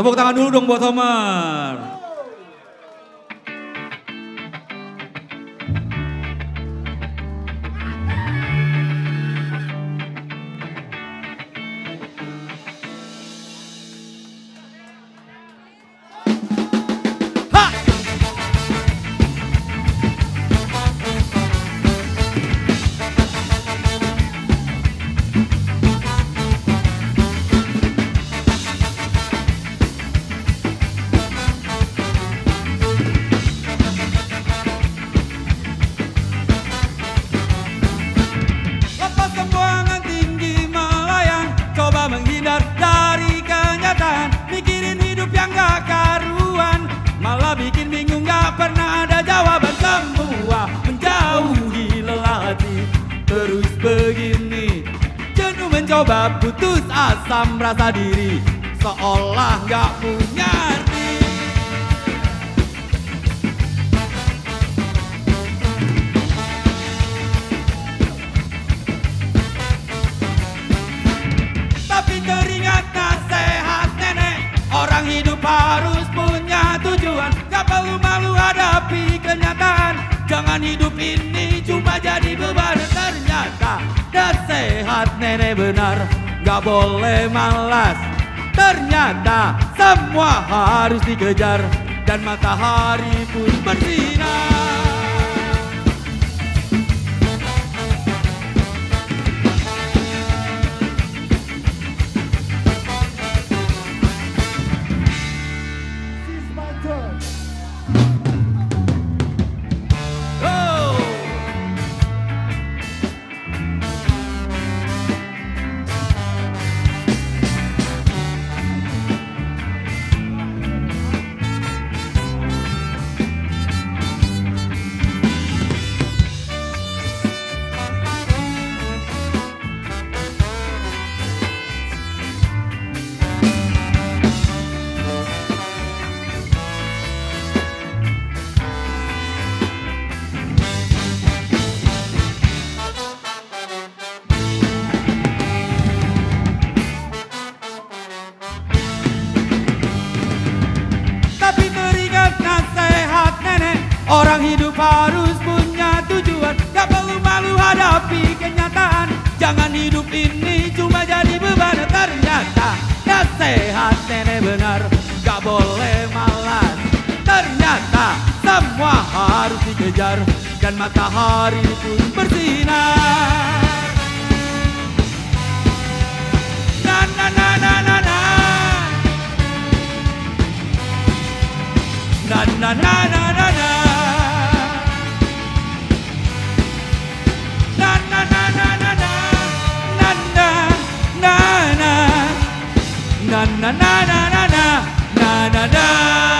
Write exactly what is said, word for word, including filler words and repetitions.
Tepuk tangan dulu dong buat Homer. Menghindar dari kenyataan, mikirin hidup yang gak karuan, malah bikin bingung gak pernah ada jawaban. Semua menjauhi lelah hati, terus begini jenuh mencoba putus asa, merasa diri seolah gak punya arti. Teringat nasihat nenek, orang hidup harus punya tujuan, gak perlu malu hadapi kenyataan. Jangan hidup ini cuma jadi beban. Ternyata nasihat nenek benar, gak boleh malas. Ternyata semua harus dikejar, dan matahari pun bersinar. Orang hidup harus punya tujuan, gak perlu malu hadapi kenyataan. Jangan hidup ini cuma jadi beban. Ternyata nasihat nenek benar, gak boleh malas. Ternyata semua harus dikejar, dan matahari pun bersinar. Na na na na na na, na na na na na na. Na na na na na na na na na na.